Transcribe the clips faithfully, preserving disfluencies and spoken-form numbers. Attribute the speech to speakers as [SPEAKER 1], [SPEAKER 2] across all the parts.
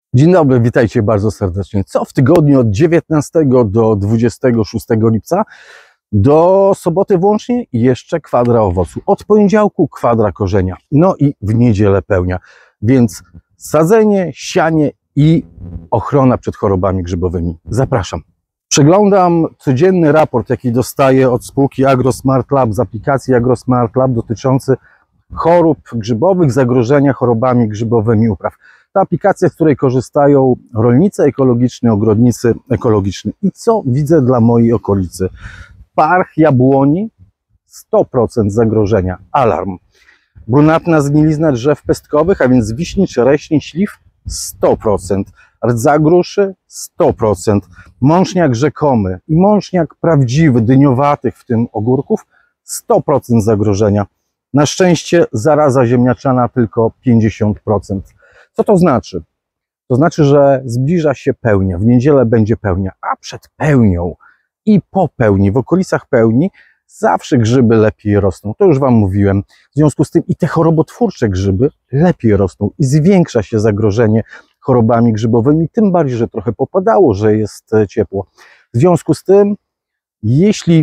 [SPEAKER 1] Dzień dobry, witajcie bardzo serdecznie. Co w tygodniu od dziewiętnastego do dwudziestego szóstego lipca, do soboty włącznie jeszcze kwadra owocu. Od poniedziałku kwadra korzenia, no i w niedzielę pełnia. Więc sadzenie, sianie i ochrona przed chorobami grzybowymi. Zapraszam. Przeglądam codzienny raport, jaki dostaję od spółki AgroSmart Lab z aplikacji AgroSmart Lab dotyczący chorób grzybowych, zagrożenia chorobami grzybowymi upraw. Ta aplikacja, z której korzystają rolnicy ekologiczni, ogrodnicy ekologiczni. I co widzę dla mojej okolicy? Parch jabłoni, sto procent zagrożenia, alarm. Brunatna zgnilizna drzew pestkowych, a więc wiśni, czereśni, śliw, sto procent. Rdza gruszy, sto procent. Mączniak rzekomy i mączniak prawdziwy, dyniowatych, w tym ogórków, sto procent zagrożenia. Na szczęście zaraza ziemniaczana tylko pięćdziesiąt procent. Co to znaczy? To znaczy, że zbliża się pełnia, w niedzielę będzie pełnia, a przed pełnią i po pełni, w okolicach pełni zawsze grzyby lepiej rosną. To już Wam mówiłem. W związku z tym i te chorobotwórcze grzyby lepiej rosną i zwiększa się zagrożenie chorobami grzybowymi, tym bardziej, że trochę popadało, że jest ciepło. W związku z tym, jeśli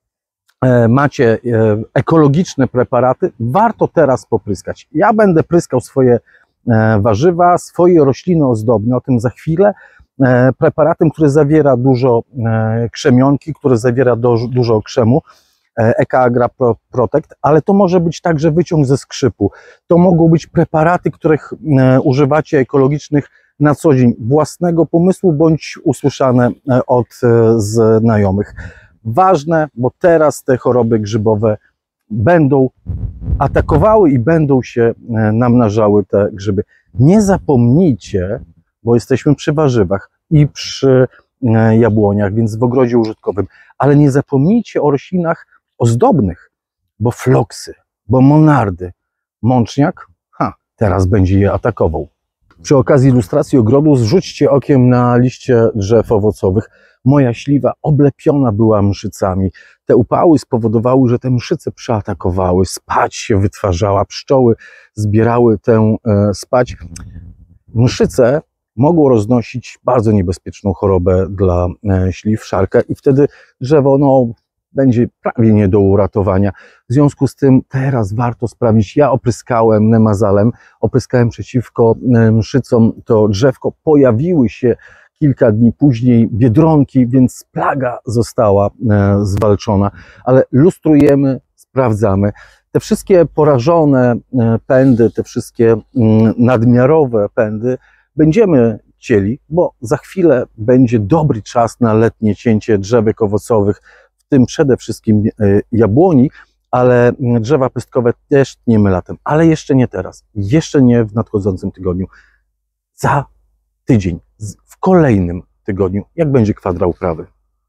[SPEAKER 1] macie ekologiczne preparaty, warto teraz popryskać. Ja będę pryskał swoje warzywa, swoje rośliny ozdobne, o tym za chwilę, preparatem, który zawiera dużo krzemionki, który zawiera dużo krzemu, EcoAgra Protect, ale to może być także wyciąg ze skrzypu. To mogą być preparaty, których używacie ekologicznych na co dzień, własnego pomysłu bądź usłyszane od znajomych. Ważne, bo teraz te choroby grzybowe będą atakowały i będą się namnażały te grzyby. Nie zapomnijcie, bo jesteśmy przy warzywach i przy jabłoniach, więc w ogrodzie użytkowym, ale nie zapomnijcie o roślinach ozdobnych, bo floksy, bo monardy, mączniak, ha, teraz będzie je atakował. Przy okazji ilustracji ogrodu zrzućcie okiem na liście drzew owocowych. Moja śliwa oblepiona była mszycami. Te upały spowodowały, że te mszyce przeatakowały, spać się wytwarzała, pszczoły zbierały tę e, spać. Mszyce mogą roznosić bardzo niebezpieczną chorobę dla e, śliw, szarkę i wtedy drzewo no, będzie prawie nie do uratowania. W związku z tym teraz warto sprawdzić. Ja opryskałem nemazalem, opryskałem przeciwko e, mszycom to drzewko. Pojawiły się kilka dni później biedronki, więc plaga została e, zwalczona, ale lustrujemy, sprawdzamy. Te wszystkie porażone e, pędy, te wszystkie m, nadmiarowe pędy będziemy cięli, bo za chwilę będzie dobry czas na letnie cięcie drzewek owocowych, w tym przede wszystkim e, jabłoni, ale drzewa pestkowe też tniemy latem, ale jeszcze nie teraz, jeszcze nie w nadchodzącym tygodniu. Za tydzień, w kolejnym tygodniu, jak będzie kwadra uprawy.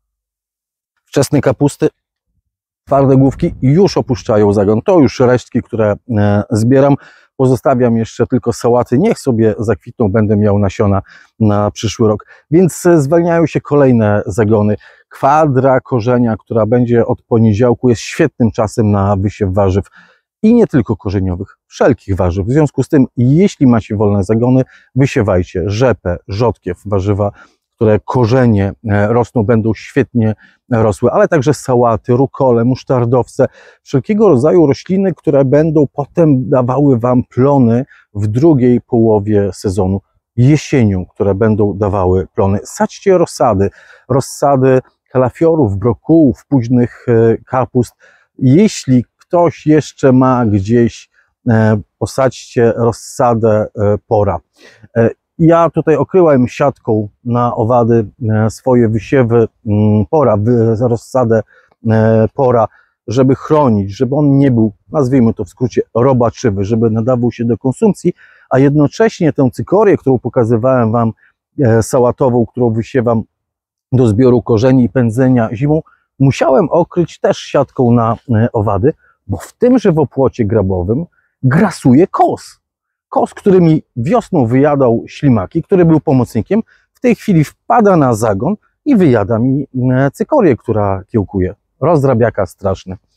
[SPEAKER 1] Wczesne kapusty, twarde główki już opuszczają zagon. To już resztki, które e, zbieram. Pozostawiam jeszcze tylko sałaty. Niech sobie zakwitną, będę miał nasiona na przyszły rok. Więc zwalniają się kolejne zagony. Kwadra korzenia, która będzie od poniedziałku, jest świetnym czasem na wysiew warzyw. I nie tylko korzeniowych, wszelkich warzyw. W związku z tym, jeśli macie wolne zagony, wysiewajcie rzepę, rzodkiew, warzywa, które korzenie rosną, będą świetnie rosły, ale także sałaty, rukole, musztardowce, wszelkiego rodzaju rośliny, które będą potem dawały Wam plony w drugiej połowie sezonu, jesienią, które będą dawały plony. Sadźcie rozsady, rozsady kalafiorów, brokułów, późnych kapust. Jeśli ktoś jeszcze ma gdzieś, e, posadźcie rozsadę e, pora. E, ja tutaj okryłem siatką na owady e, swoje wysiewy m, pora, wy, rozsadę e, pora, żeby chronić, żeby on nie był, nazwijmy to w skrócie, robaczywy, żeby nadawał się do konsumpcji, a jednocześnie tę cykorię, którą pokazywałem Wam, e, sałatową, którą wysiewam do zbioru korzeni i pędzenia zimą, musiałem okryć też siatką na e, owady, bo w tym żywopłocie grabowym grasuje kos. Kos, który mi wiosną wyjadał ślimaki, który był pomocnikiem, w tej chwili wpada na zagon i wyjada mi cykorię, która kiełkuje. Rozdrabiaka straszny.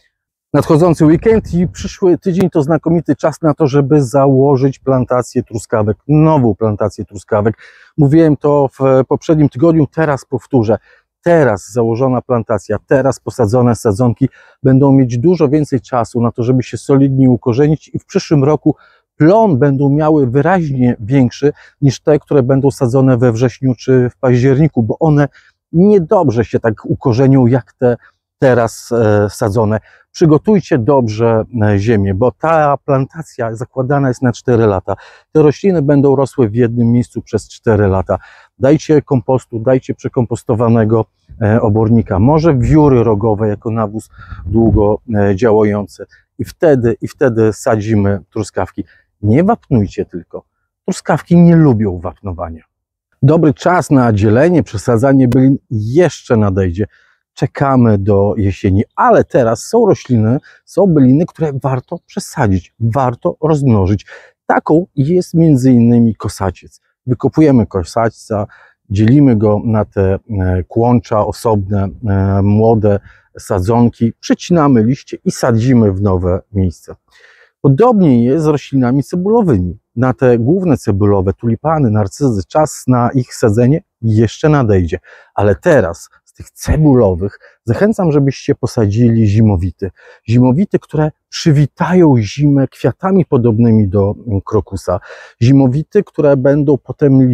[SPEAKER 1] Nadchodzący weekend i przyszły tydzień to znakomity czas na to, żeby założyć plantację truskawek, nową plantację truskawek. Mówiłem to w poprzednim tygodniu, teraz powtórzę. Teraz założona plantacja, teraz posadzone sadzonki będą mieć dużo więcej czasu na to, żeby się solidnie ukorzenić i w przyszłym roku plon będą miały wyraźnie większy niż te, które będą sadzone we wrześniu czy w październiku, bo one niedobrze się tak ukorzenią jak te teraz e, sadzone. Przygotujcie dobrze ziemię, bo ta plantacja zakładana jest na cztery lata. Te rośliny będą rosły w jednym miejscu przez cztery lata. Dajcie kompostu, dajcie przekompostowanego e, obornika, może wióry rogowe jako nawóz długo e, działający i wtedy, i wtedy sadzimy truskawki. Nie wapnujcie tylko. Truskawki nie lubią wapnowania. Dobry czas na dzielenie, przesadzanie bylin jeszcze nadejdzie. Czekamy do jesieni, ale teraz są rośliny, są byliny, które warto przesadzić, warto rozmnożyć. Taką jest między innymi kosaciec. Wykopujemy kosacca, dzielimy go na te kłącza osobne, młode sadzonki, przecinamy liście i sadzimy w nowe miejsce. Podobnie jest z roślinami cebulowymi. Na te główne cebulowe, tulipany, narcyzy, czas na ich sadzenie jeszcze nadejdzie. Ale teraz z tych cebulowych zachęcam, żebyście posadzili zimowity. Zimowity, które przywitają zimę kwiatami podobnymi do krokusa. Zimowity, które będą potem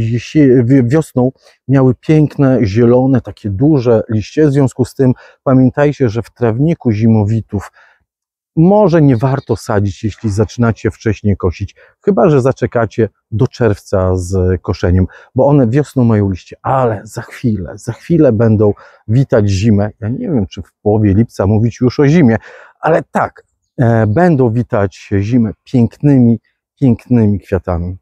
[SPEAKER 1] wiosną miały piękne, zielone, takie duże liście. W związku z tym pamiętajcie, że w trawniku zimowitów może nie warto sadzić, jeśli zaczynacie wcześniej kosić, chyba że zaczekacie do czerwca z koszeniem, bo one wiosną mają liście, ale za chwilę, za chwilę będą witać zimę. Ja nie wiem, czy w połowie lipca mówić już o zimie, ale tak, e, będą witać zimę pięknymi, pięknymi kwiatami.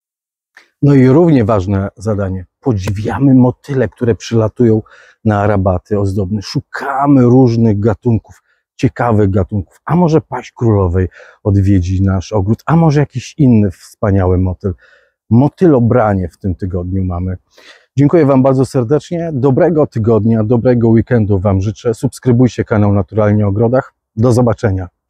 [SPEAKER 1] No i równie ważne zadanie. Podziwiamy motyle, które przylatują na rabaty ozdobne. Szukamy różnych gatunków, ciekawych gatunków, a może paź królowej odwiedzi nasz ogród, a może jakiś inny wspaniały motyl. Motylobranie w tym tygodniu mamy. Dziękuję Wam bardzo serdecznie, dobrego tygodnia, dobrego weekendu Wam życzę. Subskrybujcie kanał Naturalnie o Ogrodach. Do zobaczenia.